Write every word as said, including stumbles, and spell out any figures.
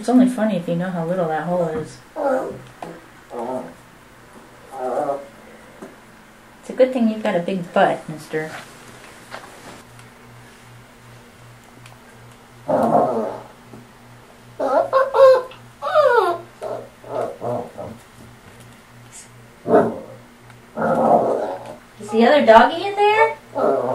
It's only funny if you know how little that hole is. It's a good thing you've got a big butt, mister. Is the other doggy in there?